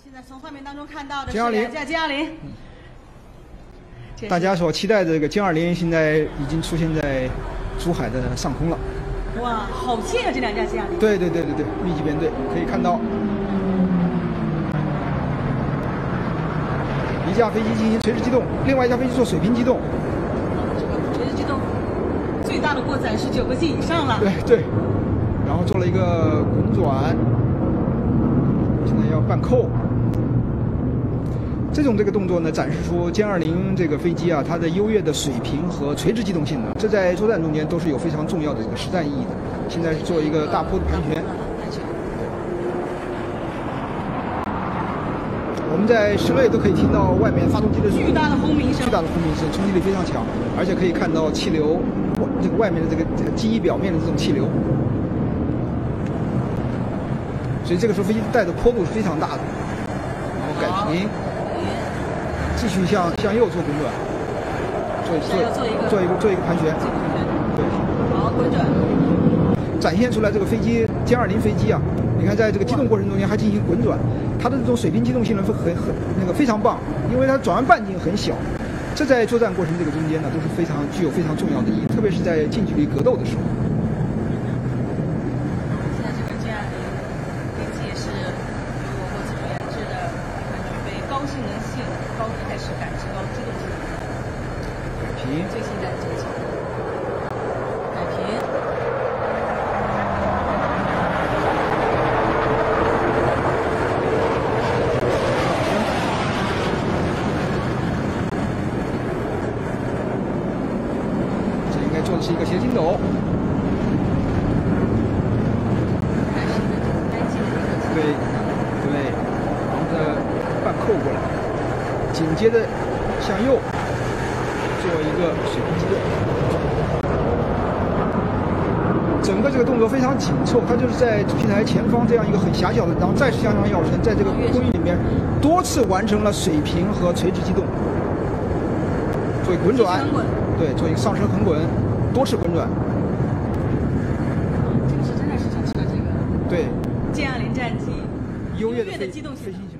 现在从画面当中看到的是歼20 架歼20。 大家所期待的这个歼20现在已经出现在珠海的上空了。 哇，好近啊！这两架歼20。 对，密集编队可以看到，一架飞机进行垂直机动，另外一架飞机做水平机动。 这个垂直机动最大的过载是9个 G 以上了。 对，然后做了一个滚转，现在要半扣。这个动作呢，展示出歼20这个飞机啊，它的优越的水平和垂直机动性能，这在作战中间都是有非常重要的这个实战意义的。现在是做一个大坡的盘旋。我们在室内都可以听到外面发动机的巨大的轰鸣声， 冲击力非常强，而且可以看到气流，这个外面的这个机翼表面的这种气流。所以这个时候飞机带的坡度是非常大的，然后改平。继续向右做滚转，做一个盘旋，对， 好滚转， 展现出来这个飞机歼20飞机啊，你看在这个机动过程中间还进行滚转，它的这种水平机动性能非常棒，因为它转弯半径很小，这在作战过程这个中间呢都是具有非常重要的意义，特别是在近距离格斗的时候。 现在这个歼20飞机也是由我国自主研制的，具备高性能性、高态势感知、高机动性。 改平， 最新的这个情况。改平。 这应该做的是一个斜筋斗。对，然后再半扣过来，紧接着向右做一个水平机动。整个这个动作非常紧凑，它就是在主席台前方这样一个很狭小的，然后再次向上跃升，在这个空域里面多次完成了水平和垂直机动，做一个滚转，对，做一个上升横滚，多次滚转。 这个是真的是展示了这个对。 歼20战机优越的机动性能。